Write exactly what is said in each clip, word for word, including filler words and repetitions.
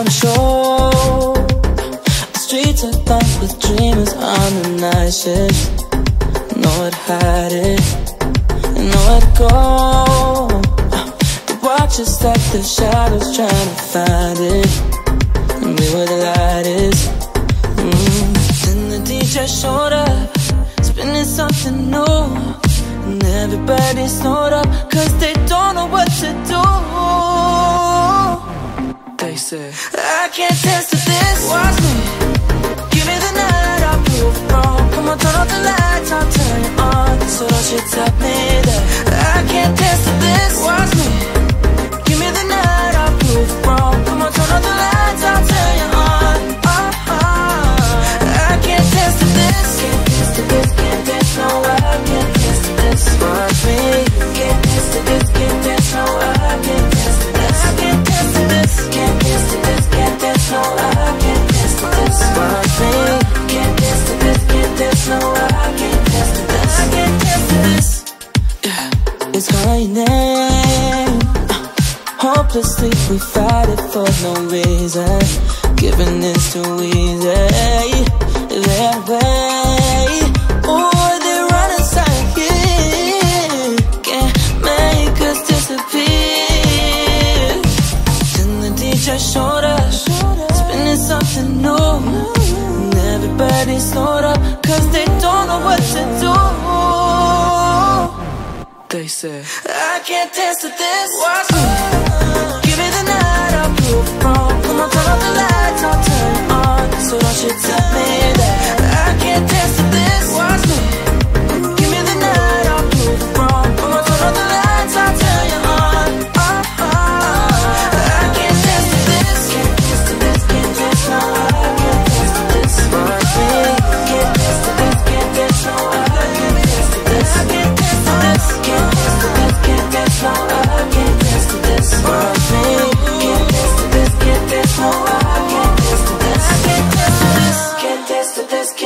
on a show. The streets are packed with dreamers on the night shift. Know where to hide it, and know where to go. They watch us like the shadows trying to find it, and be where the light is. mm. Then the D J showed up, spinning something new, and everybody's snowed up, cause they don't know what to do. They say, I can't dance to this. Watch me, give me the night, I'll prove it wrong. Come on, turn off the lights, I'll turn it on. So don't you tell me that I can't dance to this. Watch me, give me the night, I'll prove it wrong. Come on, turn off the lights, I'll turn you on. Oh, oh. I can't dance to this. Can't dance to this, can't dance, no, I can't dance to this. Watch me, can't dance to this, can't dance, no, I can't dance to this. I can't dance to this, can't dance to this, can't dance, no, I can't dance to this. Watch me, can't dance to this, can't dance, no, I can't dance to this. I can't dance to this. Yeah, it's calling your name. Hopelessly we fight it for no reason. Giving is too easy. That way, oh, they run inside here, can't make us disappear. Then the D J showed up, spinning something new, and everybody's slowed up, cause they don't know what to do. They say, I can't dance to this. Watch me, give me the night, I'll prove it wrong. Come on, turn off the lights, I'll turn it on. So don't you tell me that I can't dance to this. Watch me, give me the night, I'll prove it wrong. Come on, turn off the lights, I'll turn you on. Oh, oh. I can't dance to this. Can't dance to this, can't dance, no, I can't dance to this. Watch me, can't dance to this, can't dance, no, I can't dance to this. I can't dance to this, can't dance to this, can't dance, no, I can't dance to this. Watch me, can't dance to this, can't dance, no, I can't dance to this. I can't dance to this, can't dance to this.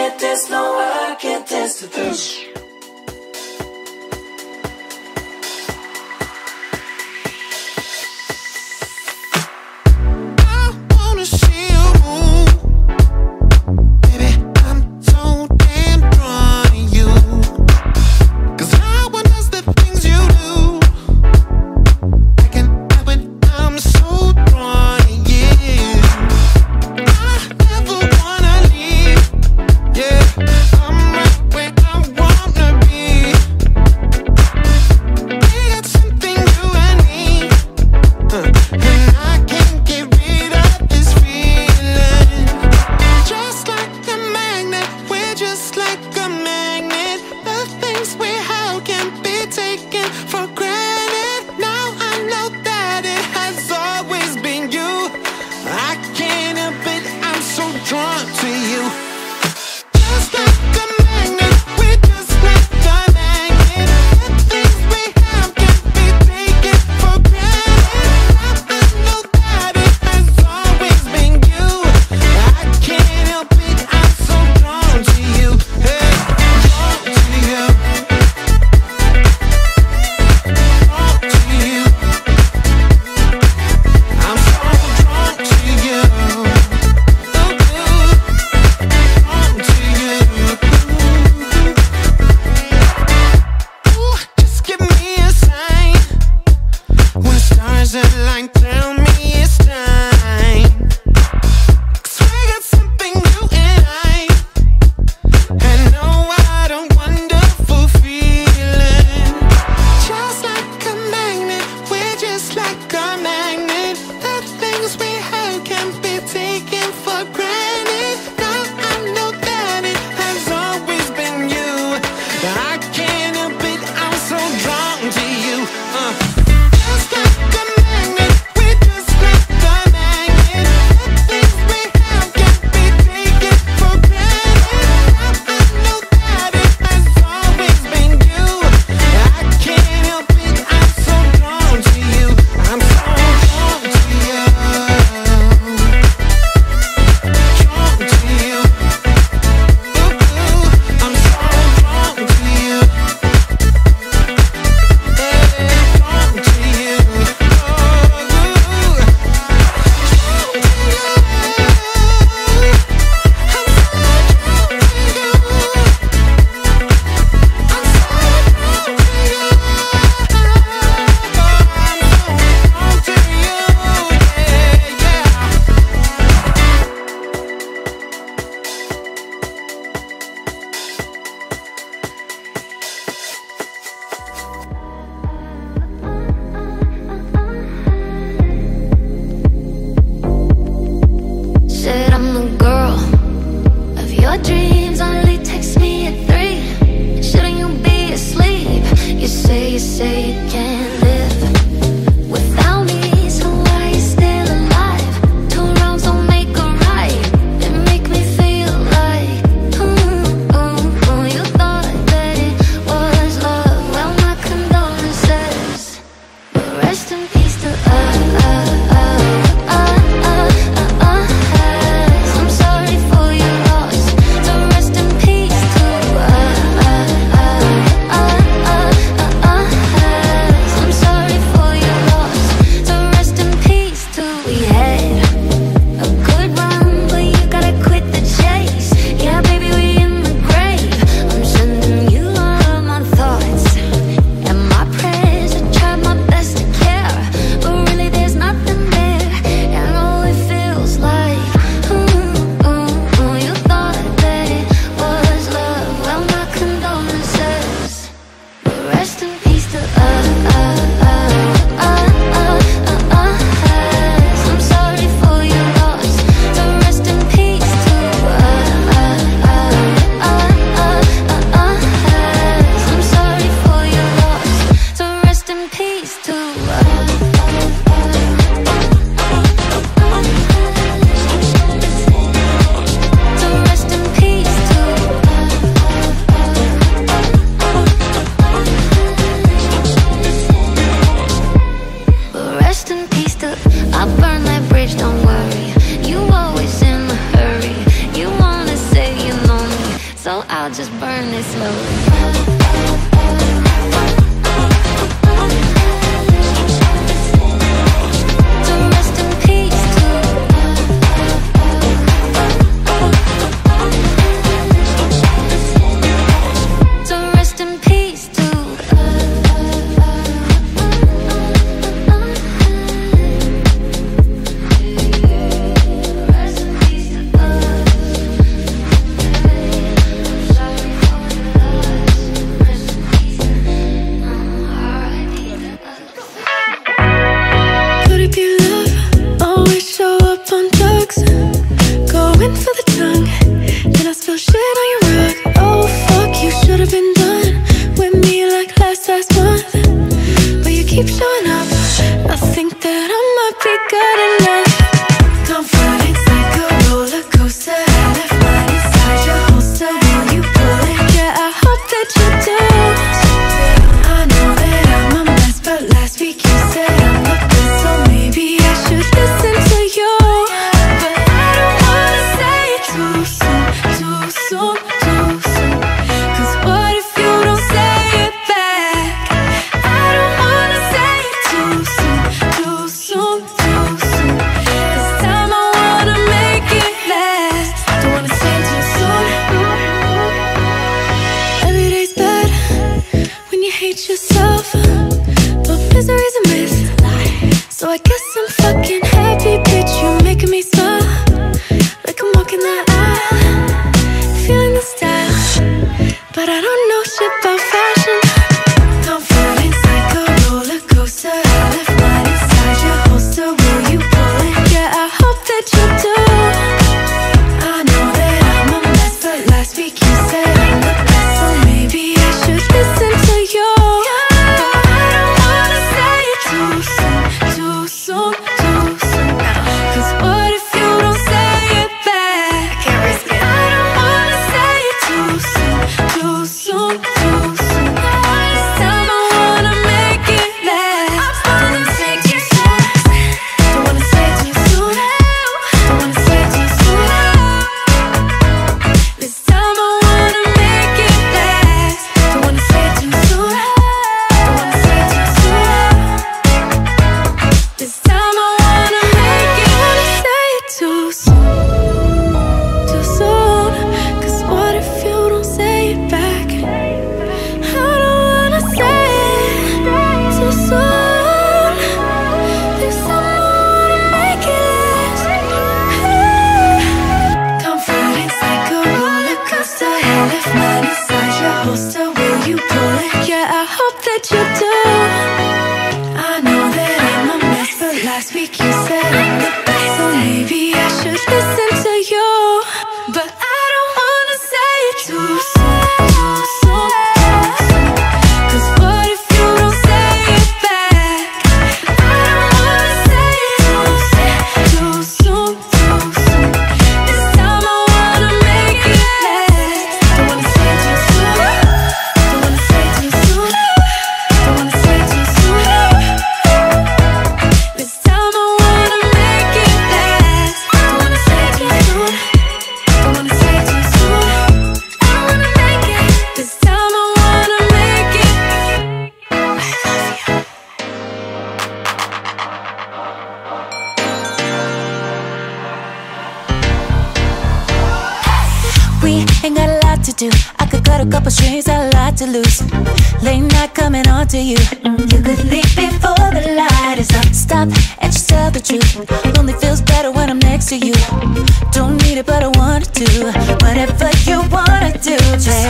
do. I could cut a couple strings, a lot to lose. Late night coming on to you. You could leave before the light is up. Stop and just tell the truth. Lonely feels better when I'm next to you. Don't need it, but I wanna do whatever you wanna do. Just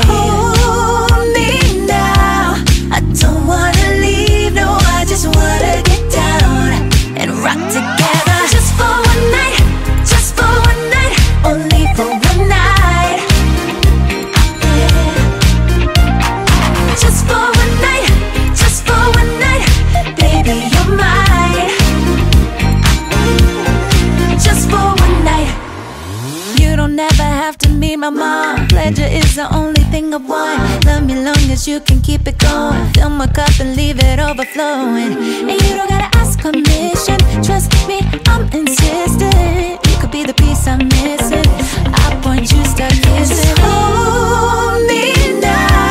hold me now. I don't wanna leave, no, I just wanna get down and rock together. Just for one night, just for one night, only for one night. Just for one night, just for one night, baby, you're mine. Just for one night. You don't ever have to meet my mom. Pleasure is the only thing I want. Love me long as you can keep it going. Fill my cup and leave it overflowing. And you don't gotta ask permission. Trust me, I'm insistent. You could be the piece I'm missing. I point, you start kissing. Just hold me now.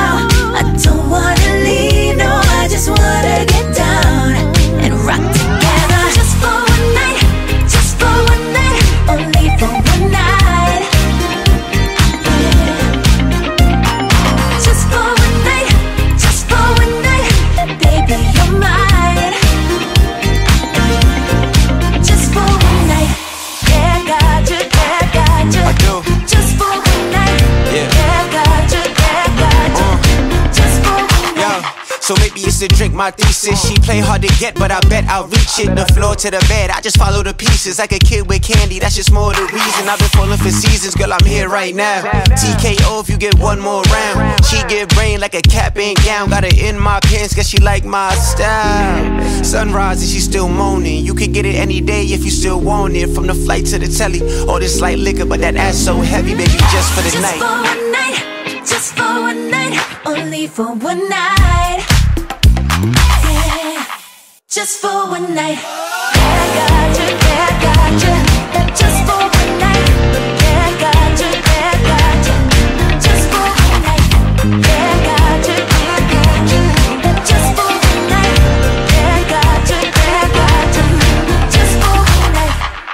So maybe it's a drink, my thesis. She play hard to get, but I bet I'll reach it. The floor to the bed, I just follow the pieces. Like a kid with candy, that's just more the reason. I've been falling for seasons, girl, I'm here right now. T K O if you get one more round. She get brain like a cap and gown. Got it in my pants, guess she like my style. Sunrise and she still moaning. You could get it any day if you still want it. From the flight to the telly, all this light liquor, but that ass so heavy, baby, just for the just night. Just for one night, just for one night, only for one night. Yeah, just for one night. Yeah, I got you, yeah, I got you. Yeah, just for one night. Yeah, I got you, yeah, I got you. Just for one night. Yeah, I got you, yeah, I got you. Yeah, just for one night. Yeah, I got you, yeah, I got you. Just for one night.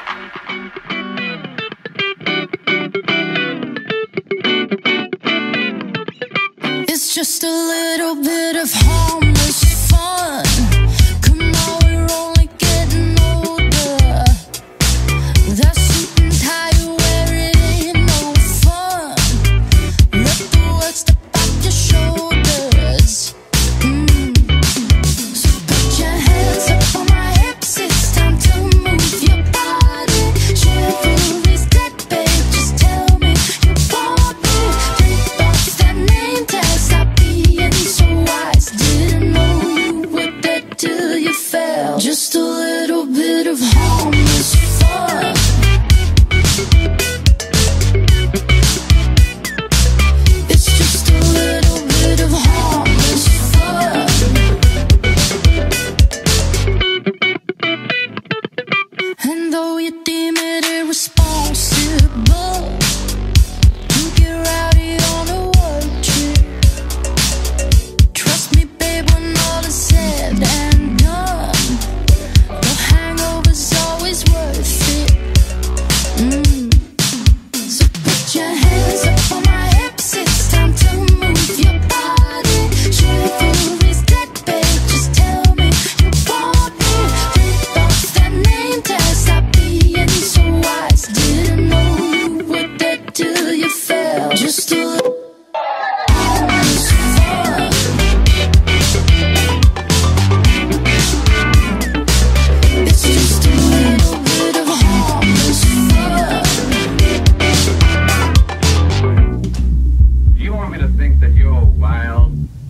It's just a little bit of harmless fun. Come on, we're only getting older. That suit and tie you wear, it ain't no fun. Let the words step off your shoulders. Mm. So put your hands up on my hips. It's time to move your body. Chivalry's dead, babe. Just tell me you want me. Rip off that name tag. Stop being so wise. Didn't know you were dead till you fell. Just a little bit of harmless fun. It's just a little bit of harmless fun. And though you deem it irresponsible, you get rowdy on a work trip. Trust me, babe, when all is said and done, the hangover's always worth it. Mm. So put your hands up on my hips. It's time to move your body. Chivalry's dead, babe. Just tell me you want me. Rip off that name tag. Stop being so wise. Didn't know you were dead till you fell. Just a little harmless fun. It's just a little bit of harmless fun. Do you want me to think that you're wild?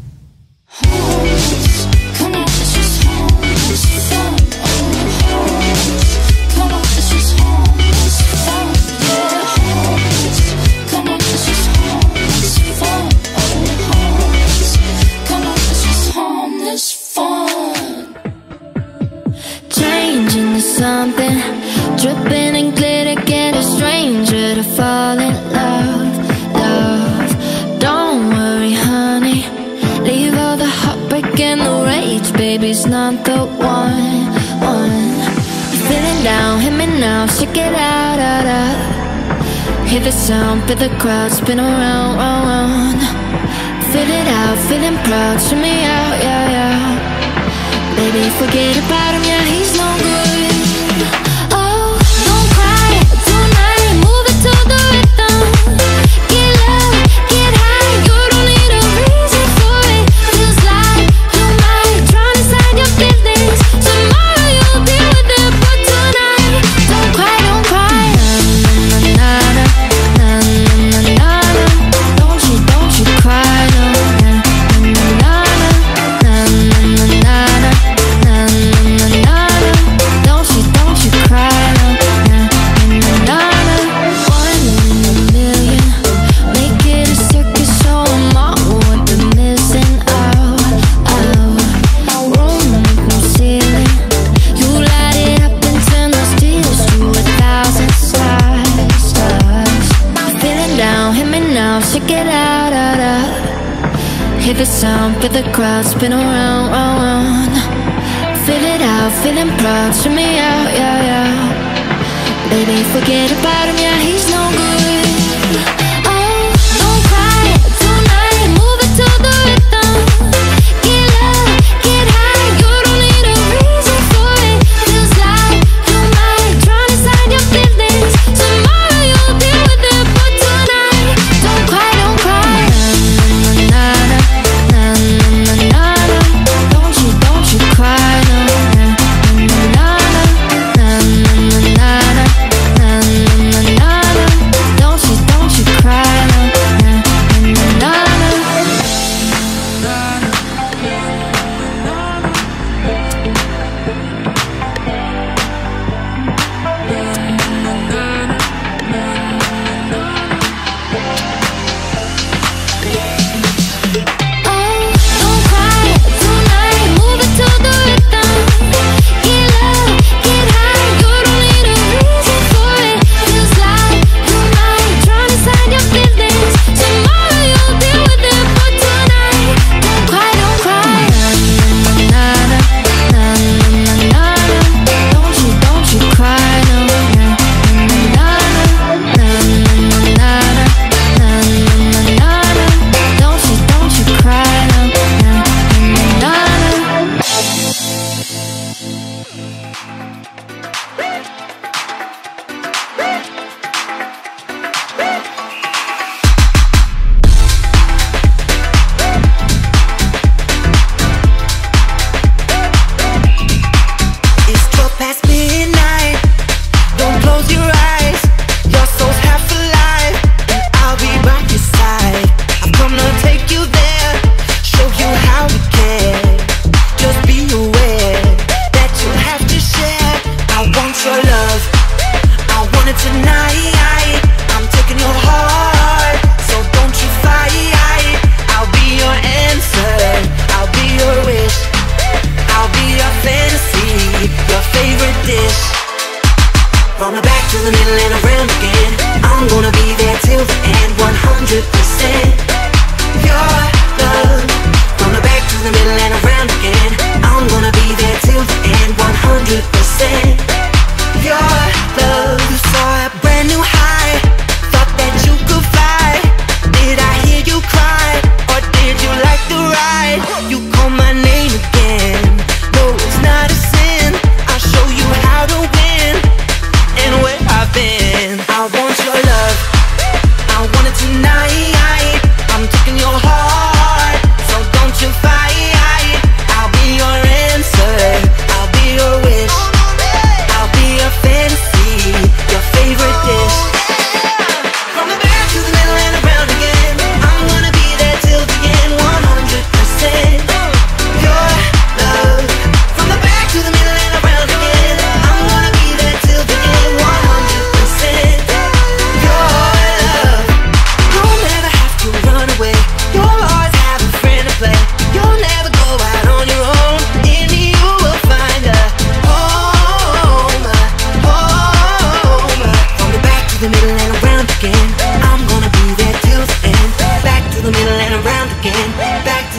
Harmless. Come on, it's just harmless fun. Oh, harmless. Come on, it's just harmless fun. Yeah, harmless. Come on, it's just harmless fun. Oh, harmless. Come on, it's just harmless fun. Changing to something, dripping in glitter, get a stranger to fall in love, love. Don't worry, honey, leave all the heartbreak and the rage, baby's not the one, one. You're feeling down, hit me now, shake it out, out, out. Hear the sound, feel the crowd spin around, round, round. Feel it out, feeling proud, shimmy me out, yeah, yeah. Baby, forget about him, yeah, he's no good. Oh, don't cry tonight, move it to the rhythm. Get low, get high, you don't need a reason for it. Feels like you might drown inside your feelings. Tomorrow you'll be with it, but tonight, don't cry, don't cry. Na na na na na na na na. Don't you, don't you cry, no. Na na na na na na na na. Na na na na na. Don't you, don't you cry, no. Na na na na. One in a million. Make it a circus, show 'em all what they're missing out, out. Room with no ceiling. You light it up and turn those tears to a thousand stars, stars. Feeling down, hit me now, shake it out, out, out. Hear the sound, feel the crowd spin around, round, round. Feel it out, feeling proud, shimmy me out, yeah, yeah. Baby, forget about him, yeah, he's no good. Oh, don't cry tonight, move it to the rhythm. Get low, get high, you don't need a reason for it. Feels like you might drown inside your feelings. Tomorrow you'll be with it, but tonight, don't cry, don't cry. Na na na na na na na na.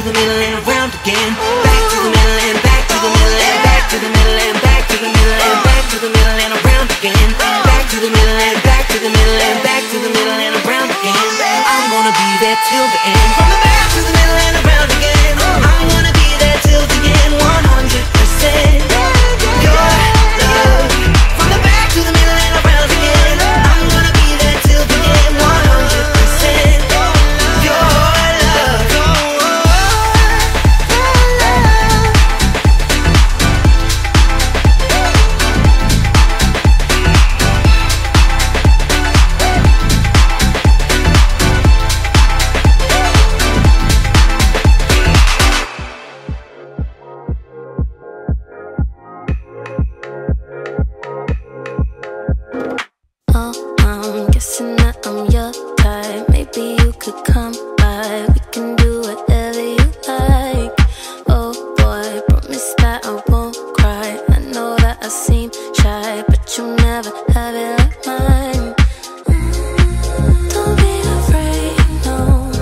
the middle and around again. Back to the middle and back to the middle and back to the middle and back to the middle and back to the middle and around again. Back to the middle and back to the middle and back to the middle and around again. I'm gonna be there till the end. From the back to the middle and around again. I'm gonna be there till the end. one hundred percent your love. From the back to the middle and around again. I'm gonna be there till the end. one hundred percent your love. Oh, I'm guessing that I'm your type. Maybe you could come by. We can do whatever you like. Oh boy, promise that I won't cry. I know that I seem shy, but you'll never have it like mine. Don't be afraid, no.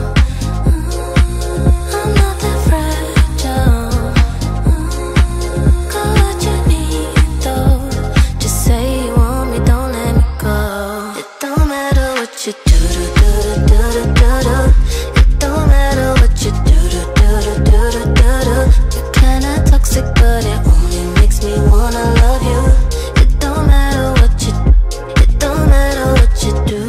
I'm not that fragile. Got what you need, though. Just say you want me, don't let me go. It don't matter what you do, do, do, do, do, do, do. It don't matter what you do, do, do, do, do, do, do, do. You're kinda toxic, but it only makes me wanna love you. It don't matter what you, it don't matter what you do.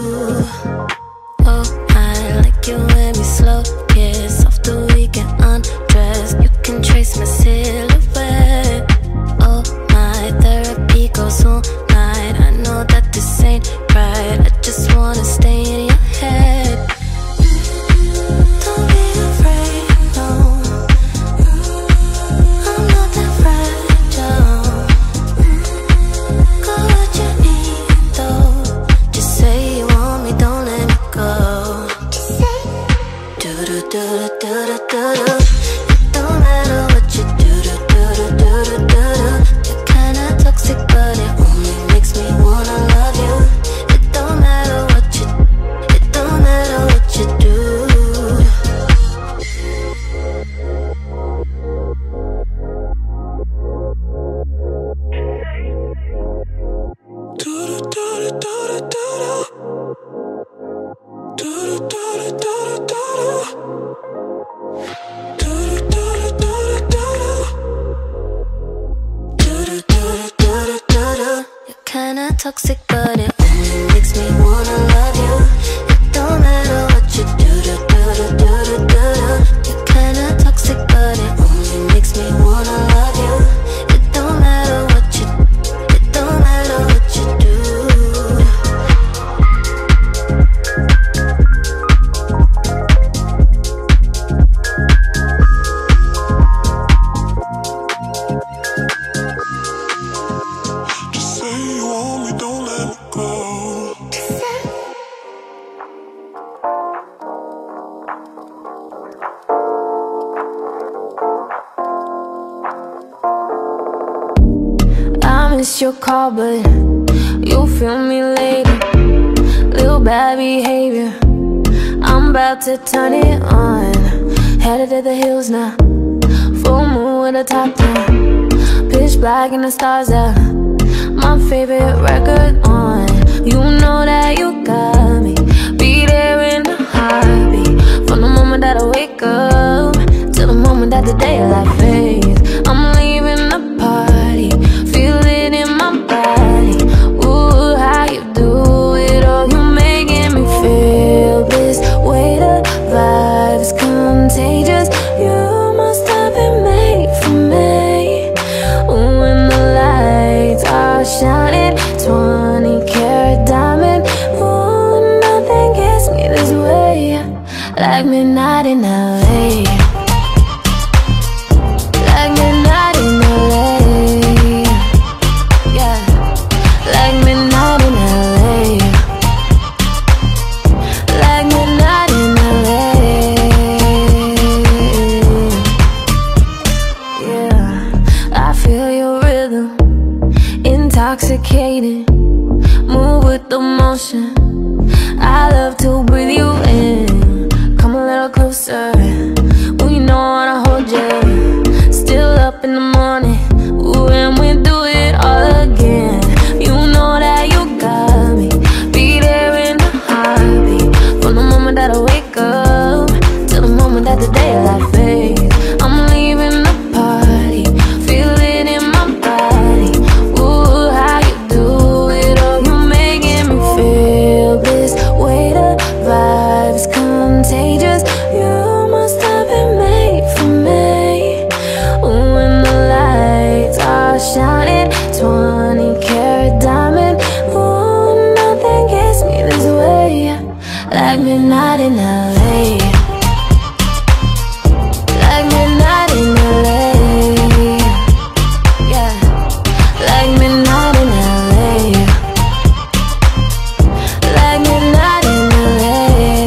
Oh, I like you when we slow kiss. After we get undressed, you can trace my silhouette. Oh, my therapy goes all night. I know that this ain't right. I just wanna stay in your head. Don't be afraid, no. I'm not that fragile. Got what you need, though. Just say you want me, don't let me go. Do do do do do do do. It don't matter what you do, do do do do do do. You're kinda toxic, but it only makes me wanna love you. It don't matter what you, it don't matter what you do. You're kinda toxic, but it only makes me wanna love you. It don't matter what you do, do, do, do, do, do, do, do. You're kinda toxic, but it only makes me wanna love you. It don't matter what you, it don't matter what you do. Just say you want me, don't let me go. I miss your call, but you'll feel me later. Little bad behavior, I'm about to turn it on. Headed to the hills now, full moon with the top down. Pitch black and the stars out, my favorite record on. You know that you got me, be there in a heartbeat. From the moment that I wake up till the moment that the daylight fades. I'm leaving the party, feel it in my body. Ooh, how you do it, oh, you making me feel this way. The vibe's contagious, you must have been made for me. Ooh, when the lights are shining, twenty karat diamond. Ooh, nothing gets me this way, like midnight in L A. Like midnight in L A. Yeah, like midnight in L A. Like midnight in L A. Yeah, I feel your rhythm, intoxicating. Move with the motion, I love to breathe you in. Come a little closer, when you know I wanna hold you. Still up in the morning, ooh, and we do it all again. You know that you got me, be there in a heartbeat. From the moment that I wake up till the moment that the daylight fades, I'm leaving the party, feel it in my body. Ooh, how you do it, oh, you making me feel this way. The vibe's contagious, you must have been made for me. Ooh, when the lights are shining, twenty karat diamond. Ooh, nothing gets me this way, like midnight in L A. Like midnight in L A. Yeah, like midnight in L A. Like midnight in L A.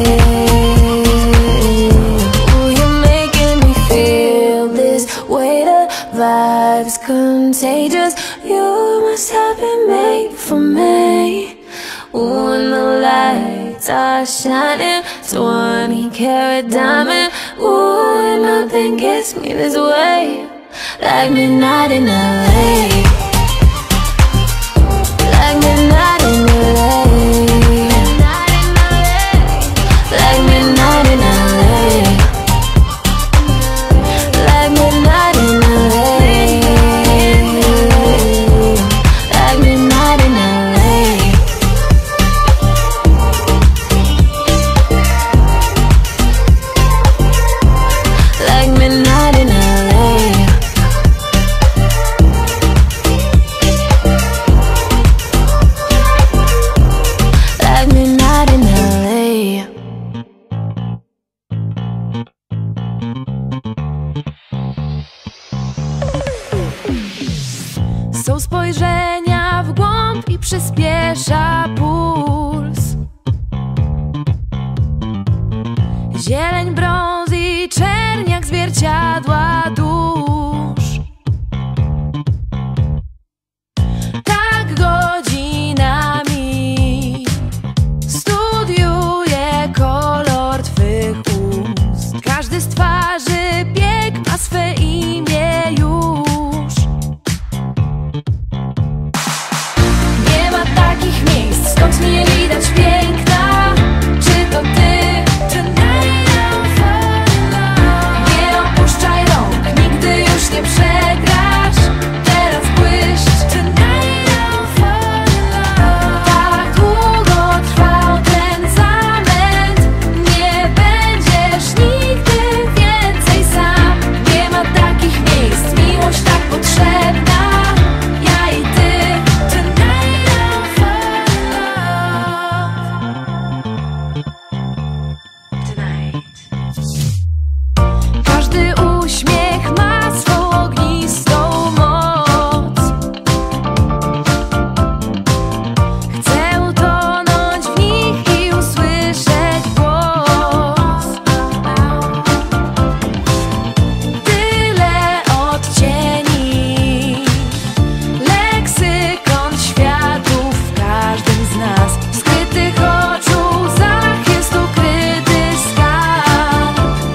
Ooh, you're making me feel this way. The vibe's contagious, you must have been made for me. Ooh, when the lights are shining, twenty karat diamond. Ooh, nothing gets me this way, like midnight in L A. Like midnight in L A. Like midnight in L A. Like midnight in L A. Like midnight in L A. Like midnight in L A. Like midnight in L A. Są spojrzenia w głąb i przyspiesza puls. Zieleń, brąz i czerń jak zwierciadła dusz. Tak godzinami studiuję kolor twych ust. Każdy z twarzy bieg ma swe imię już. Nie ma takich miejsc, skąd mnie widać piękna. Czy to ty? Tonight I'm falling in love. Nie opuszczaj rąk, nigdy już nie przegrasz. Teraz błyszcz. Tonight I'm falling in love. Tak długo trwał ten zamęt, nie będziesz nigdy więcej sam. Nie ma takich miejsc, miłość tak potrzebna. Ja i ty. Tonight I'm falling in love. Tonight. Każdy uśmiech ma swą ognistą moc. Chcę utonąć w nich i usłyszeć głos. Tyle odcieni, leksykon światów w każdym z nas. W skrytych oczu łzach jest ukryty skarb.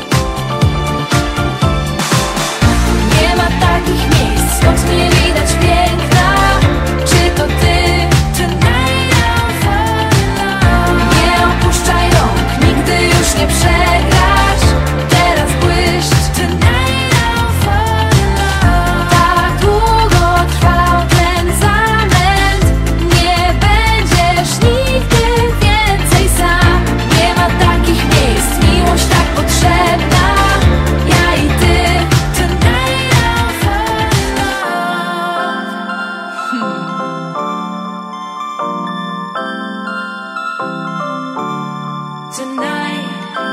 Nie ma takich miejsc, skąd mnie widać piękna. Czy to ty? Tonight I'm falling in love. Nie opuszczaj rąk, nigdy już nie przegrasz. Teraz błyszcz. Tonight I'm falling in love. Tak długo trwał ten zamęt, nie będziesz nigdy więcej sam. Nie ma takich miejsc, miłość tak potrzebna. Ja i ty. Tonight I'm falling in love. Tonight.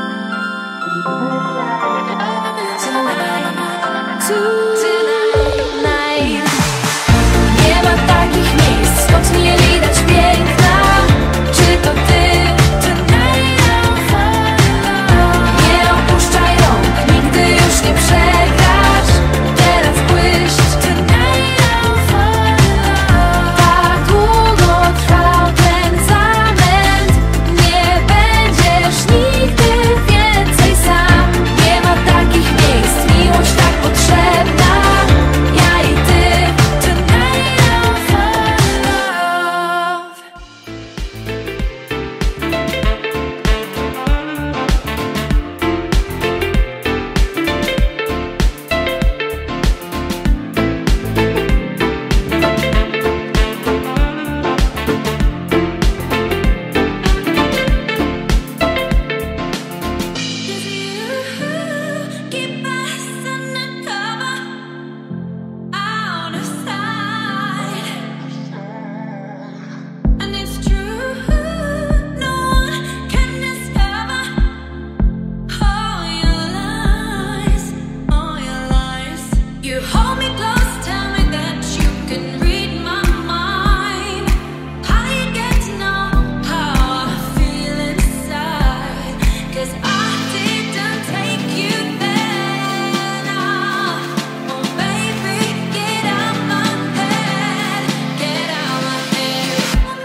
Tonight. Tonight. Nie ma takich miejsc, skąd mnie widać piękna. Czy to ty? Tonight I'm falling in love. Nie opuszczaj rąk, nigdy już nie przegrasz. Teraz błyszcz. Tonight I'm falling in love. Tak długo trwał ten zamęt, nie będziesz nigdy więcej sam. Nie ma takich miejsc, You hold me close, tell me that you can read my mind. How do you get to know how I feel inside? 'Cause I didn't take you there. Nah. Oh baby, get out my head, get out my head.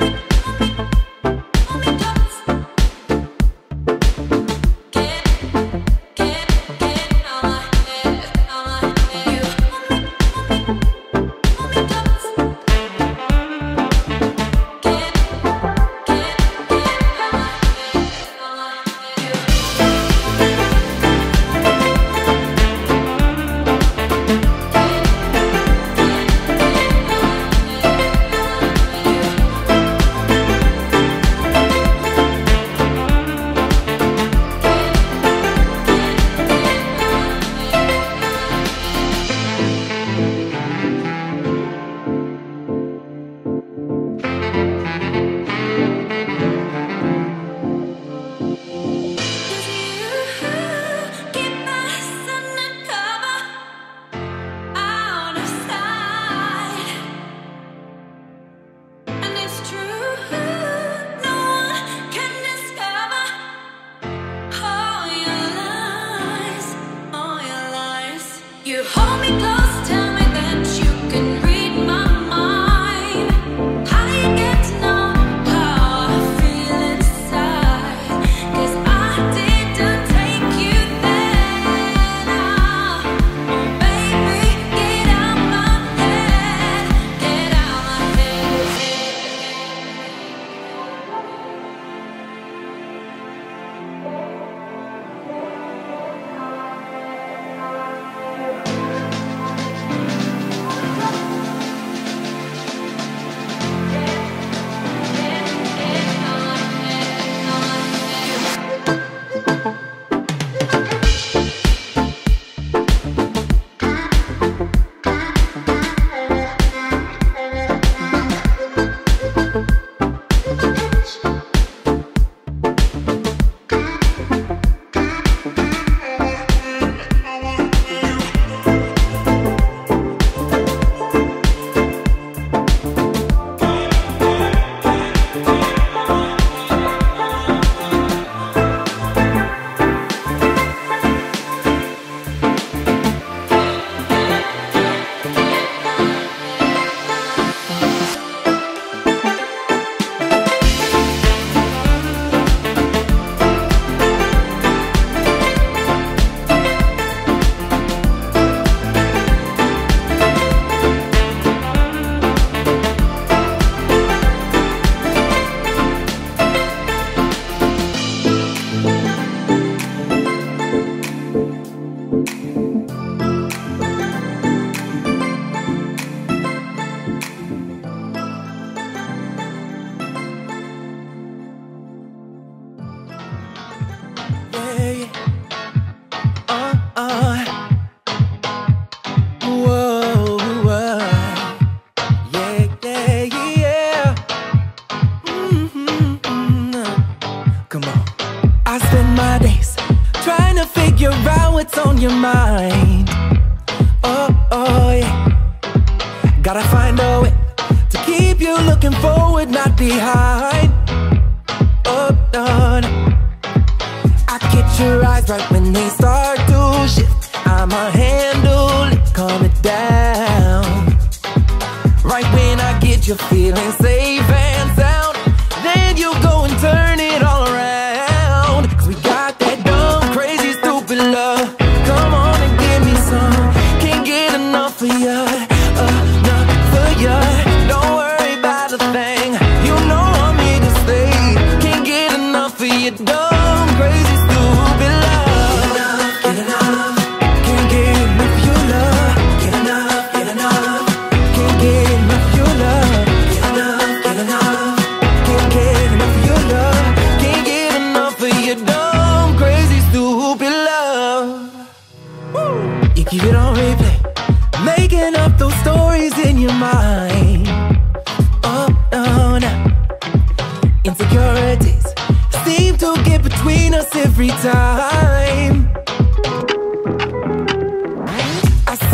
Hold me, hold me, hold me close. Get, get, get out my head, out my head. You hold me, hold me, hold me close. Get, get, get out my head, out my head. Keep us undercover, out of sight. And it's true, no one can discover all your lies, all your lies. You hold me close, tell me that you can read my mind. How do you get to know how I feel inside? 'Cause I didn't take you there. Nah. Oh baby, get out my head, get out my head. Yeah, uh, uh. Whoa, whoa. Yeah, yeah, yeah. Mm-hmm. Come on. I spend my days trying to figure out what's on your mind. Oh, oh, yeah. Gotta find a way to keep you looking forward, not behind. Oh, no, no. I catch your eyes right when they start to shift. I'ma handle it, calm it down. Right when I get you feeling safe and sound, then you go and turn it all around. 'Cause we got that dumb, crazy, stupid love. Come on and give me some. Can't get enough of you, enough for you. Don't worry about a thing. You know I'm here to stay. Can't get enough of you, dumb, crazy, stupid love. Get enough, can't get enough of your love. Get enough, get enough, can't get enough of your love. Get enough, get enough, can't get enough of your love. Can't get enough of your dumb, crazy, stupid love. Woo. You keep it on replay, making up those stories in your mind. Oh, no, no. Insecurities seem to get between us every time. I see you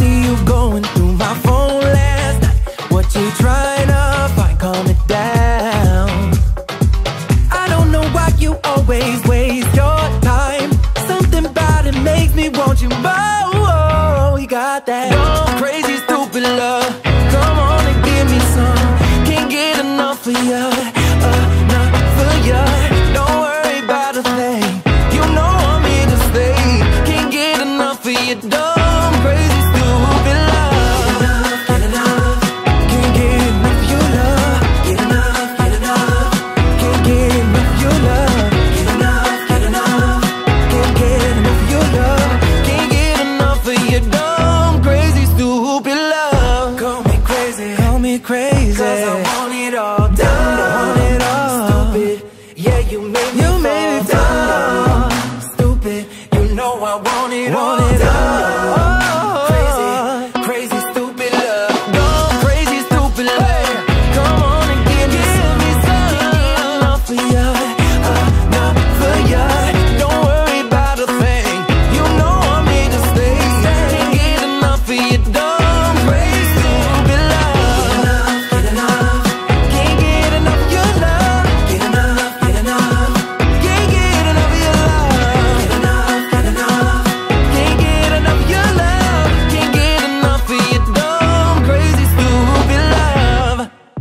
Going through my phone last night. What you trying to find? Calm it down. I don't know why you always waste your time. Something about it makes me want you more. You got that dumb, crazy, stupid love. Come on and give me some. Can't get enough of you, enough for you. Don't worry about a thing. You know I'm here to stay. Can't get enough of you, dumb, crazy, stupid love. Get enough, get enough. Can't get enough of your love. Get enough, get enough. Can't get enough of your love. Get enough, get enough. Can't get enough of your love. Can't get enough of your dumb, crazy, stupid love. Call me crazy, call me crazy, 'cause I want it all, dumb, I want it all. Stupid, yeah, you made me you fall made me dumb, stupid. You know I want it want all, it dumb, all. Crazy, crazy, stupid love, dumb, crazy, stupid love. Come on and give me some, me some. Can't get enough for you, enough for you. Don't worry about a thing. You know I'm here to stay. Can't get enough of your dumb, crazy, stupid love. Get enough, can't get enough of your love. Get enough, get enough. Can't get enough of your love. Get enough, get enough. Can't get enough of your love. Can't get enough of your dumb, crazy, stupid love.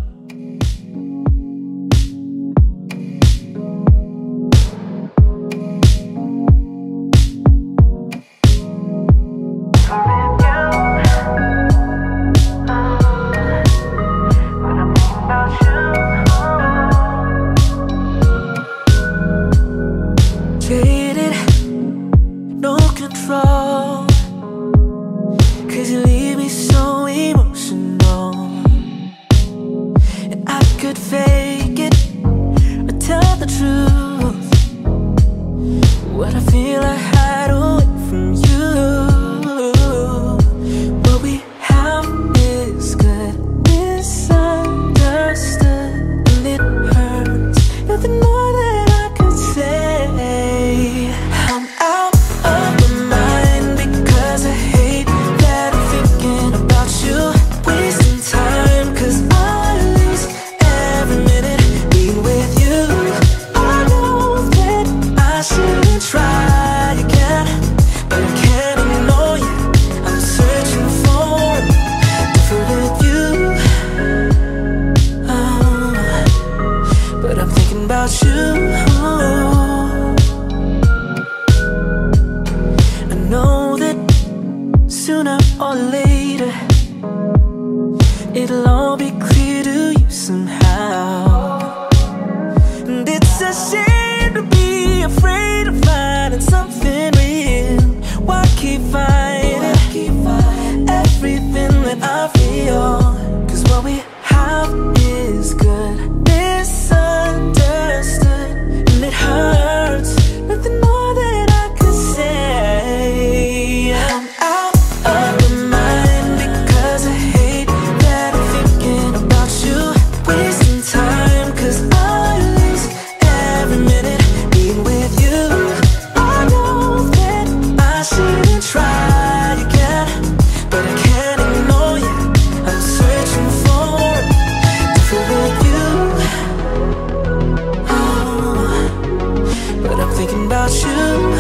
Jaded, no control, 'cause you leave me so emotional. And I could fake it or tell the truth. What I feel I hide away from you. What we have is good, misunderstood, and it hurts. Nothing more that I could say. I'm out of my mind because I hate that I'm thinking about you. Wasting time 'cause I lose every minute being with you. I know that I shouldn't try again, but I can't ignore you. I'm searching for a different you. Oh, but I'm thinking about you. I know that sooner or later it'll all be clear to you somehow. And it's a shame to be afraid of finding something real. Why keep fighting everything that I feel? 'Cause what we have is good, misunderstood, and it hurts. Nothing more that I could say. I'm out of my mind because I hate that I'm thinking about you. Wasting time 'cause I lose every minute being with you. I know that I shouldn't try again, but I can't ignore you. I'm searching for a different you. Oh, but I'm thinking about you.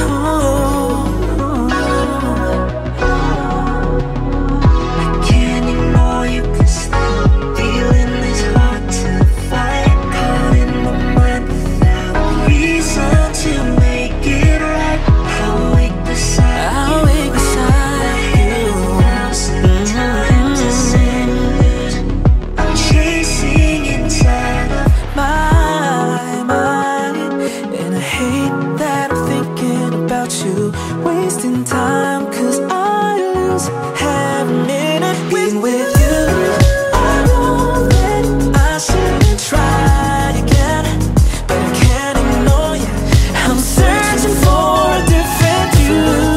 I can't ignore you 'cause that feeling is hard to fight. Caught in my mind without reason to make it right. I'll wake beside you. I'll wake beside you. Thousand times to say lose. I'm chasing inside of my mind, and I hate that I'm thinking about you. Wasting time 'cause I lose every minute being with you. I know that I shouldn't try again, but I can't ignore you. I'm searching for a different you.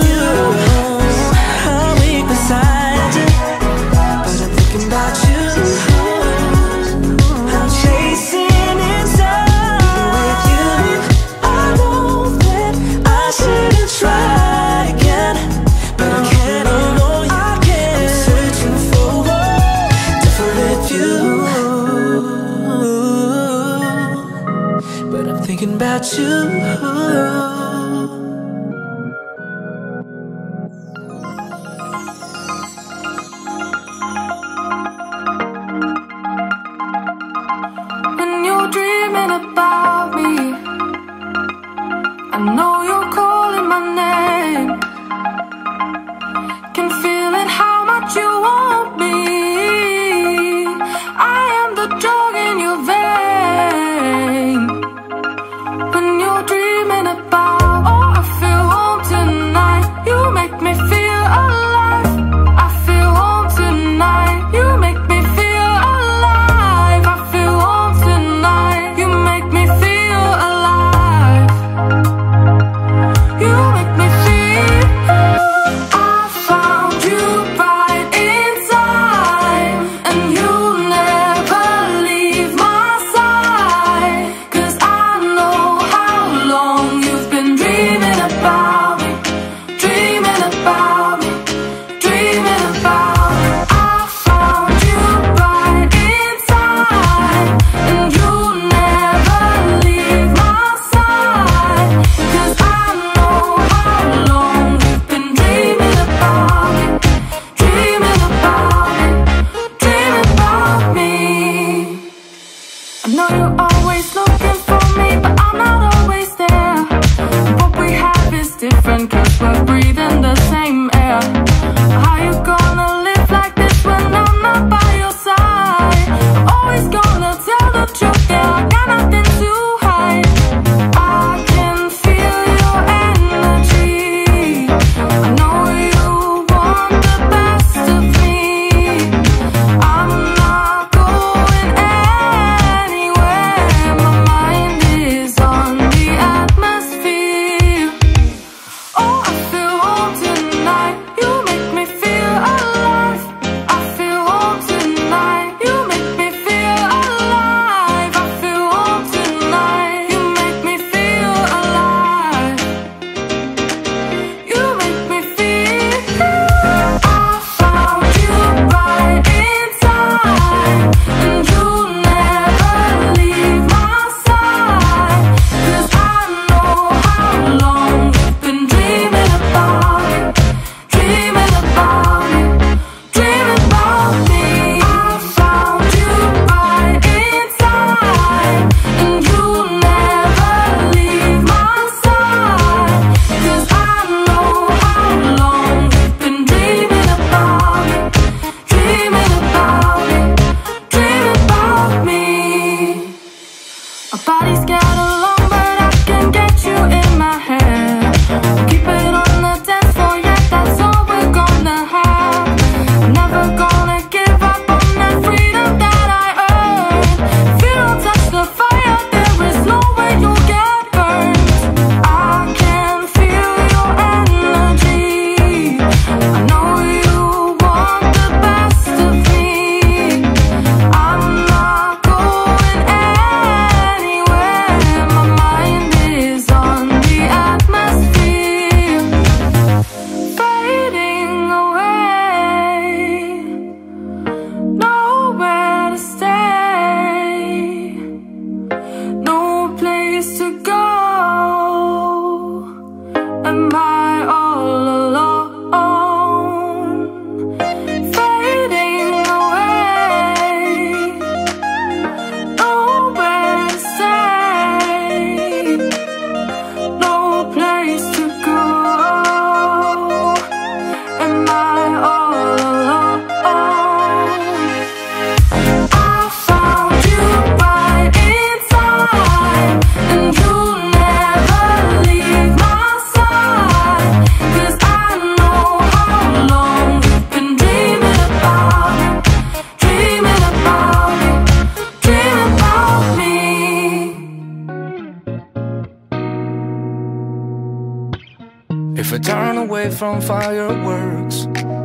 I'll wait beside you, but I'm thinking about you. I'm chasing inside with you. I know that I shouldn't try again, but I can't ignore you. I can't without you. Dreaming about me, I know you're calling my name. Can feel it how much you want me. I am the drug in your vein. When you're dreaming about, oh, I feel home tonight. You make me feel alive. I feel home tonight. You make me feel alive. I feel home tonight. You make me feel alive. You make me feel. I found you right in time, and you'll never leave my side. 'Cause I know how long you've been dreaming about me, dreaming about me, dreaming about me. I found you right in time, and you'll never leave my side. 'Cause I know how long you've been dreaming about me, dreaming about me, dreaming about me. I know you're always looking for me, but I'm not always there. What we have is different, 'cause we're breathing the same air. How you gonna live like this when I'm not by your side? Always gonna tell the truth, yeah, I got nothing to hide. I can feel your energy. I know you want the best of me. I'm not going anywhere. My mind is on the atmosphere. Oh, I feel home tonight. You make me feel alive. I feel home tonight. You make me feel alive. I feel home tonight. You make me feel alive. You make me feel. I found you right in time, and you'll never leave my side. 'Cause I know how long you've been dreaming about me, dreaming about me, dreaming about me. I found you right in time, and you'll never leave my side. 'Cause I know how long you've been dreaming about me, dreaming about me, dreaming about me. Our bodies get along, but I can get you in my head. Keep it on the dance floor, yeah, that's all we're gonna have. Never gonna give up on that freedom that I earned. If you don't touch the fire, there is no way you'll get burned. I can feel your energy. I know you want the best of me. I'm not going anywhere. My mind is on the atmosphere, fading away. Nowhere to stay, no place to go. Am I all alone? Fading away, nowhere to stay, no place to go. Am I all alone? I found you right in time, and you'll never leave my side. 'Cause I know how long you've been dreaming about me, dreaming about me, dreaming about me. If I turn away from fireworks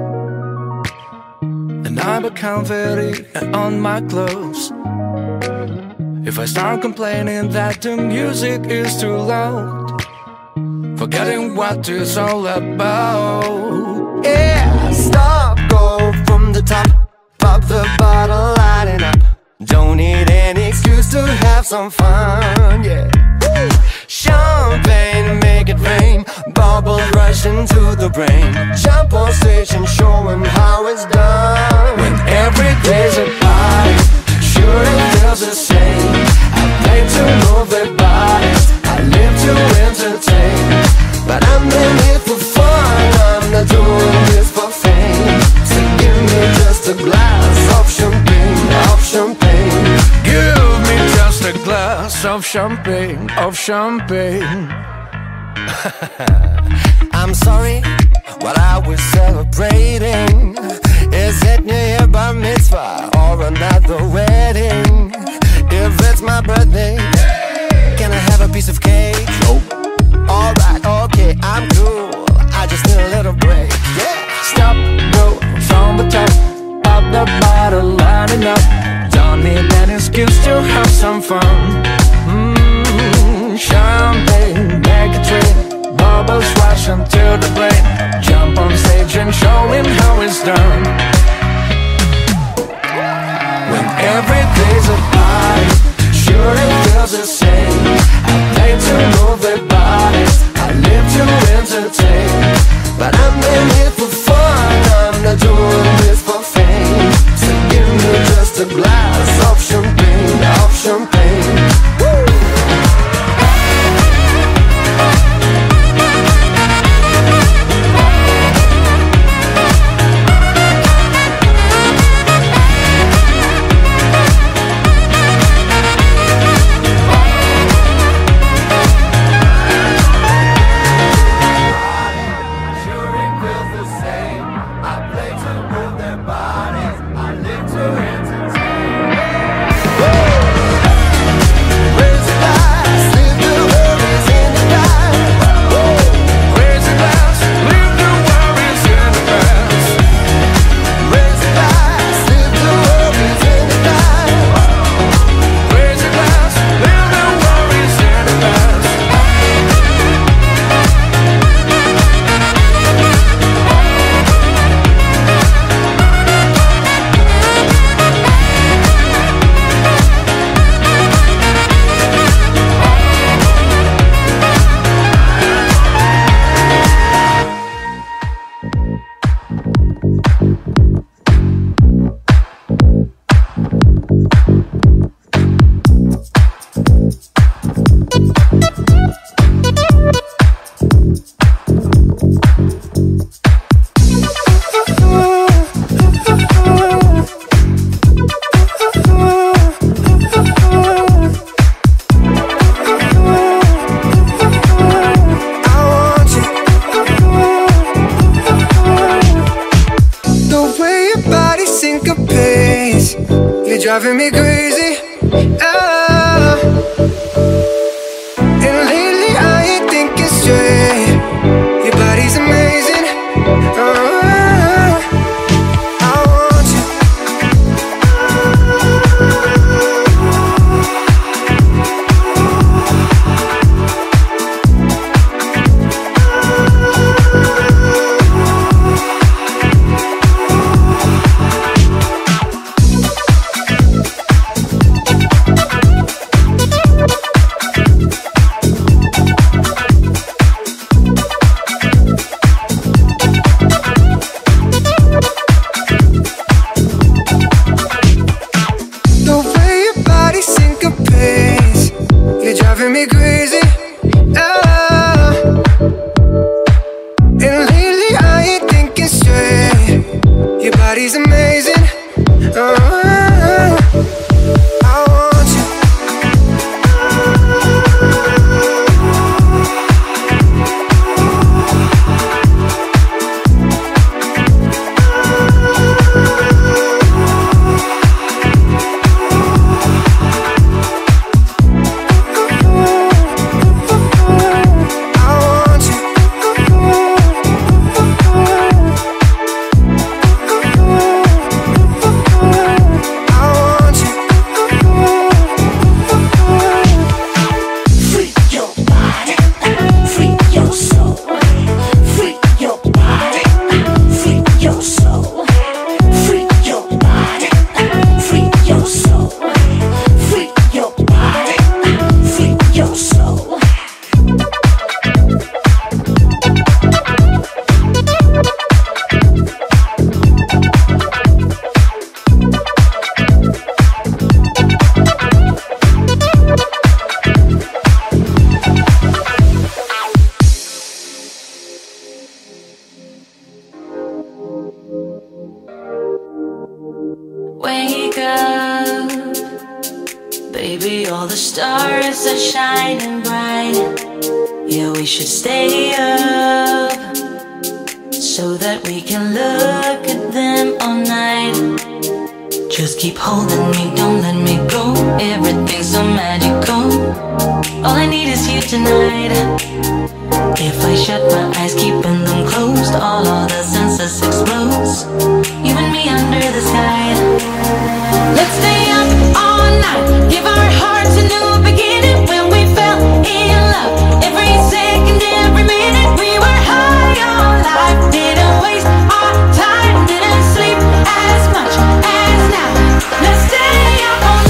and I become very on my clothes, if I start complaining that the music is too loud, forgetting what it's all about. Yeah, stop, go from the top, pop the bottle, lighting up. Don't need any excuse to have some fun, yeah. bubbles rushing to the brain. Jump on stage and showing how it's done. When every day's a party, sure it feels the same. I play to move their bodies, I live to entertain. But I'm in it for fun, I'm not doing this for fame. So give me just a glass of champagne, of champagne. Give me just a glass of champagne, of champagne. I'm sorry, what I was celebrating. Is it New Year bar mitzvah or another wedding? If it's my birthday, can I have a piece of cake? Nope. Alright, okay, I'm cool, I just need a little break. Yeah. Stop, go from the top, pop the bottle, lining up. Don't need an excuse to have some fun. Mmm, champagne, make a drink, bubbles rushing to the brain. Jump on stage and show him how it's done. When every day's a party, sure it feels the same. I play to move their bodies, I live to entertain. But I'm in it for fun, I'm not doing this for fame. So give me just a glass of champagne, of champagne. Woo! Driving me crazy, ah. And lately I ain't thinking straight. Your body's amazing, ah. I want you. Driving me crazy, ah. And lately I ain't thinking straight. Your body's amazing, ah. I want you. Wake up, baby, all the stars are shining bright. Yeah, we should stay up so that we can look at them all night. Just keep holding me, don't let me go. Everything's so magical. All I need is you tonight. If I shut my eyes, keeping them closed, all other senses explodes. You and me under the sky. Let's stay up all night, give our hearts a new beginning. When we fell in love, every second, every minute, we were high on life. Didn't waste our time, didn't sleep as much as now. Let's stay up all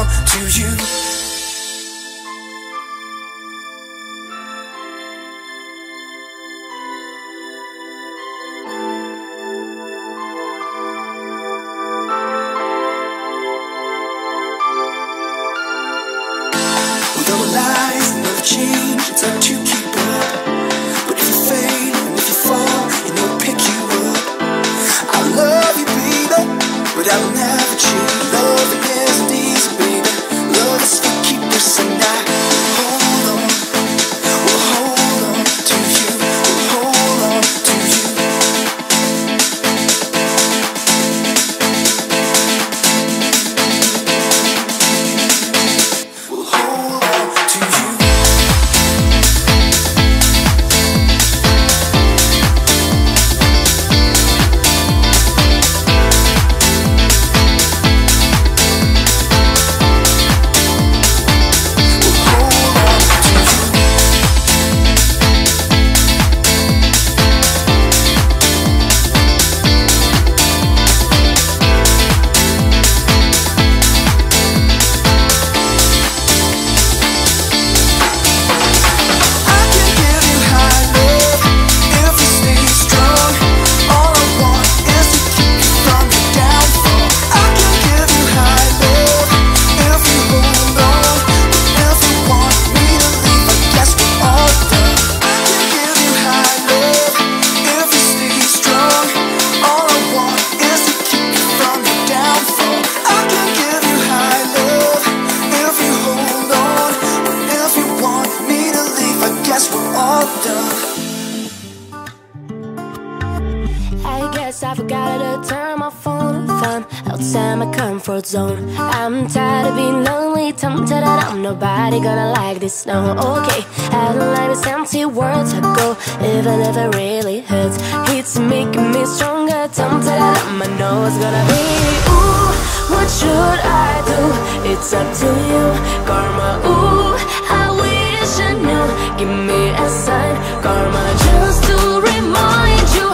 on to you. With all the lies and all the change, it's hard to keep up. But if you fade and if you fall, you know I'll pick you up. I love you, baby, but I'll never cheat. Loving isn't easy, baby. Love is for keepers, and I hold on, we'll hold on to you, we'll hold on to you. We'll hold on to you. I guess I forgot to turn my phone off. I'm outside my comfort zone. I'm tired of being lonely, tempted that I'm nobody gonna like this. No, okay, I don't like these empty words I go, even if it really hurts. It's making me stronger, tempted that I'm, I know it's gonna be. Ooh, what should I do? It's up to you, karma. Ooh, I wish I knew. Give me a sign, karma, just to remind you.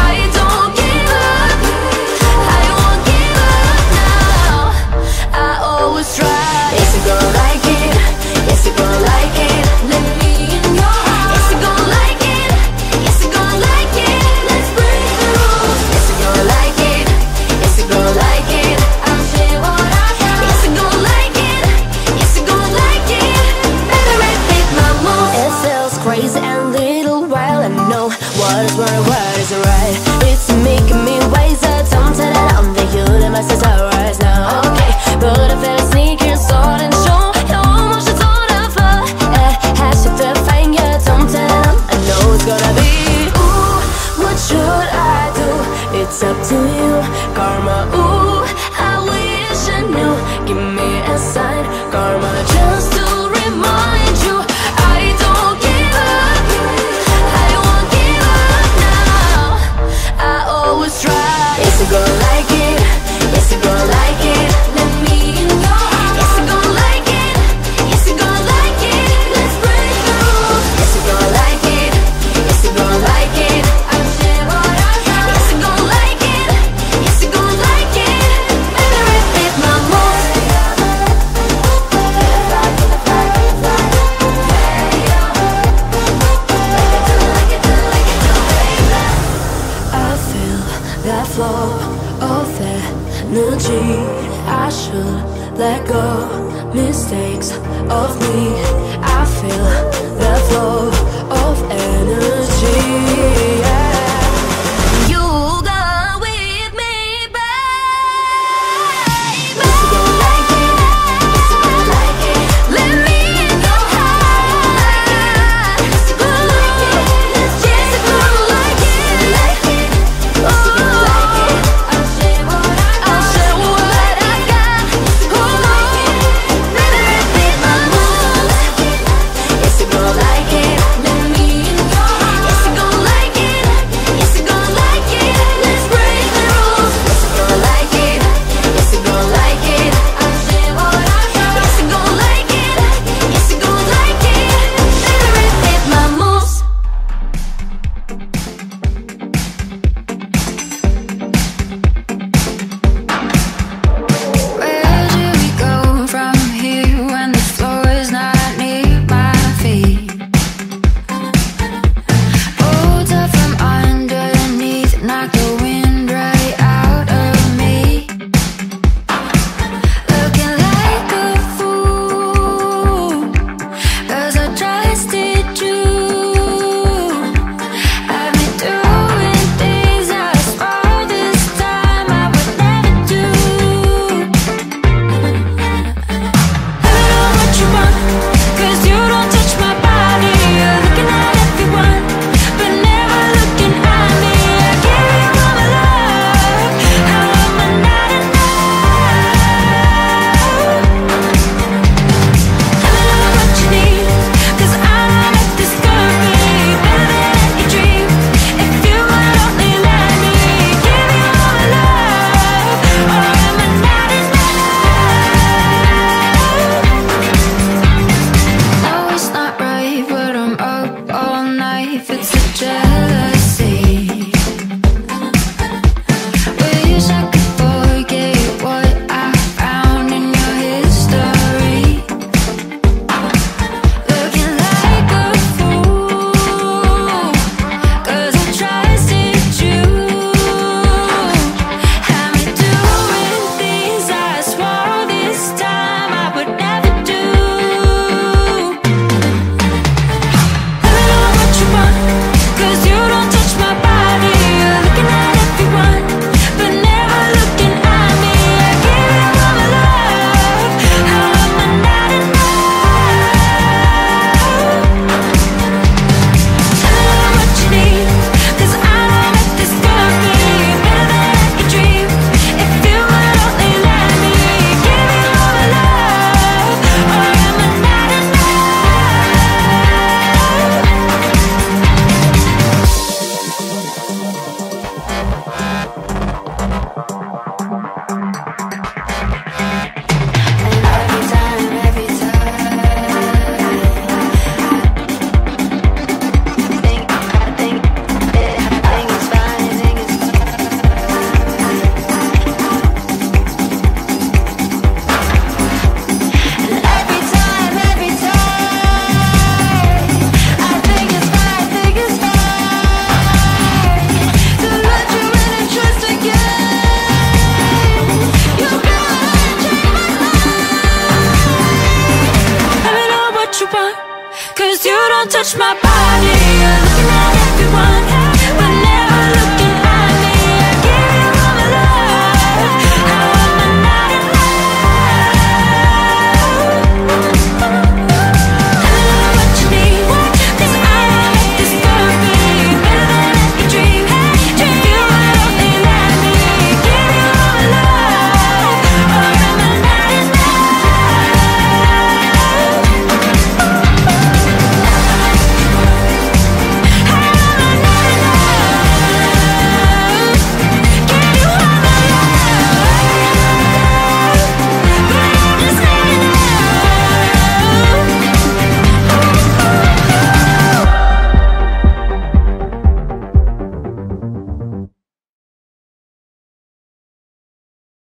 It's up to you, karma. Ooh, I wish I knew. Give me a sign, karma, just to remind you. I don't give up, I won't give up now. I always try. Yes, I go like it, yes, I go like it. Let me know. Yes, I go like it, yes, I go like it. Let's break through. Yes, I go like it, yes, I go like it. I'll share what I got. Yes, I go like it, yes, I go like it. Better repeat my moves. I feel that flow of energy. I should let go mistakes of me. I feel that flow of energy. Yeah. You go with me, baby. Yes, I go like it, yes, I go like it. Let me know how. Yes, I go like it, yes, I go like it. Like it, yes, I go like it. I'll share what I got. I'll share what I got. Better repeat my moves. Yes, I go like it. Let me know. Yes, I go like it. Don't touch my body.